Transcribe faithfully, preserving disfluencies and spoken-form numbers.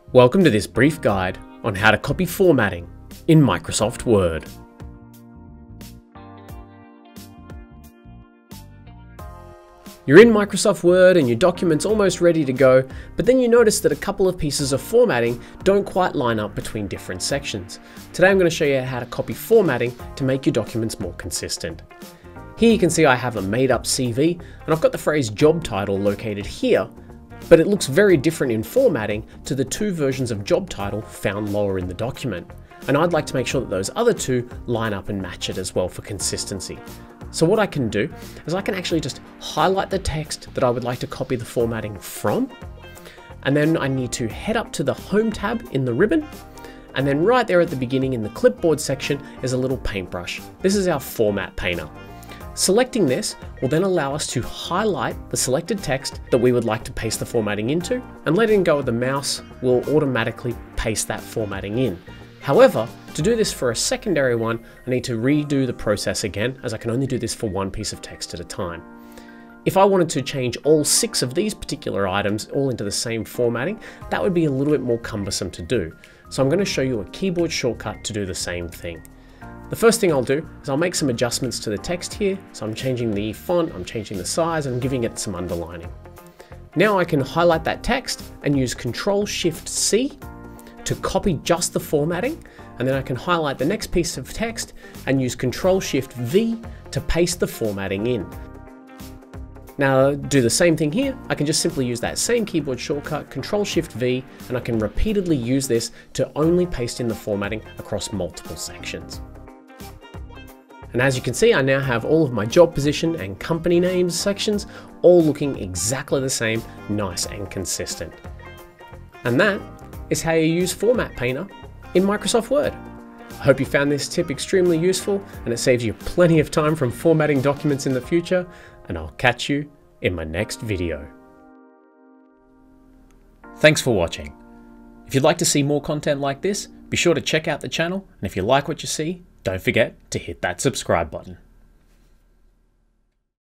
Welcome to this brief guide on how to copy formatting in Microsoft Word. You're in Microsoft Word and your document's almost ready to go, but then you notice that a couple of pieces of formatting don't quite line up between different sections. Today I'm going to show you how to copy formatting to make your documents more consistent. Here you can see I have a made up C V and I've got the phrase job title located here, but it looks very different in formatting to the two versions of job title found lower in the document. And I'd like to make sure that those other two line up and match it as well for consistency. So what I can do is I can actually just highlight the text that I would like to copy the formatting from, and then I need to head up to the Home tab in the ribbon, and then right there at the beginning in the clipboard section is a little paintbrush. This is our format painter. Selecting this will then allow us to highlight the selected text that we would like to paste the formatting into, and letting go of the mouse will automatically paste that formatting in. However, to do this for a secondary one, I need to redo the process again, as I can only do this for one piece of text at a time. If I wanted to change all six of these particular items all into the same formatting, that would be a little bit more cumbersome to do. So I'm going to show you a keyboard shortcut to do the same thing. The first thing I'll do is I'll make some adjustments to the text here. So I'm changing the font, I'm changing the size, and giving it some underlining. Now I can highlight that text and use control shift C to copy just the formatting, and then I can highlight the next piece of text and use control shift V to paste the formatting in. Now do the same thing here. I can just simply use that same keyboard shortcut, control shift V, and I can repeatedly use this to only paste in the formatting across multiple sections. And as you can see, I now have all of my job position and company names sections all looking exactly the same, nice and consistent. And that is how you use Format Painter in Microsoft Word. I hope you found this tip extremely useful and it saves you plenty of time from formatting documents in the future, and I'll catch you in my next video. Thanks for watching. If you'd like to see more content like this, be sure to check out the channel, and if you like what you see, don't forget to hit that subscribe button.